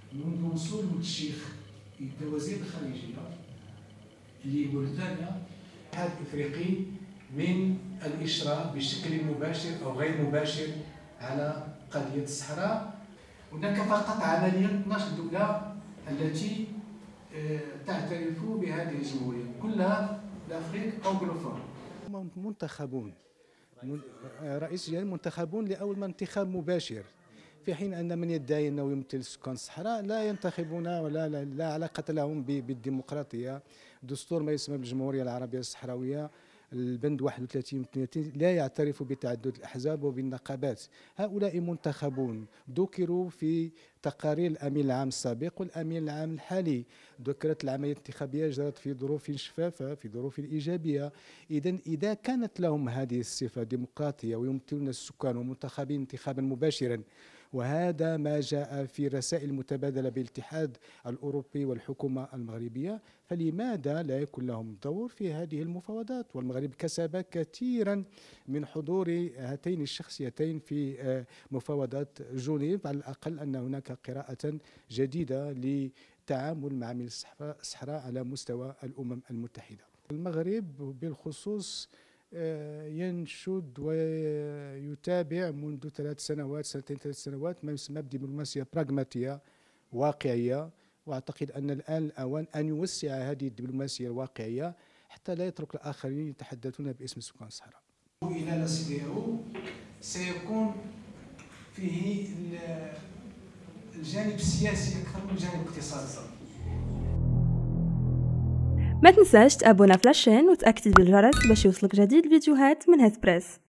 منذ وصول الشيخ الوزير الخارجية لموريتانيا الاتحاد الافريقي من الاشراف بشكل مباشر او غير مباشر على قضيه الصحراء. هناك فقط عمليا 12 دوله التي تعترف بهذه الجمهوريه، كلها لافريك او بلوفون. منتخبون رئيس الجمهورية منتخبون لأول انتخاب مباشر، في حين أن من يدعي أنه يمثل سكان الصحراء لا ينتخبون ولا لا علاقة لهم بالديمقراطية. دستور ما يسمى بالجمهورية العربية الصحراوية البند 31 و 32 لا يعترف بتعدد الأحزاب وبالنقابات. هؤلاء منتخبون ذكروا في تقارير الأمين العام السابق والأمين العام الحالي. ذكرت العملية الانتخابية جرت في ظروف شفافة، في ظروف إيجابية. إذا كانت لهم هذه الصفة ديمقراطية ويمثلون السكان ومنتخبين انتخابا مباشرا، وهذا ما جاء في رسائل متبادلة بالاتحاد الأوروبي والحكومة المغربية، فلماذا لا يكون لهم دور في هذه المفاوضات؟ والمغرب كسب كثيرا من حضور هاتين الشخصيتين في مفاوضات جنيف. على الأقل أن هناك قراءة جديدة للتعامل مع ملف الصحراء على مستوى الأمم المتحدة. المغرب بالخصوص ينشد ويتابع منذ 3 سنوات سنتين 3 سنوات ما يسمى بدبلوماسية براغماتية واقعية، واعتقد ان الان الاوان ان يوسع هذه الدبلوماسية الواقعية حتى لا يترك الاخرين يتحدثون باسم سكان الصحراء. الى لا CEDEAO سيكون فيه الجانب السياسي اكثر من الجانب الاقتصادي. ما تنساش تابونا في لاشين وتأكد بالجرس باش يوصلك جديد الفيديوهات من هاد بريس.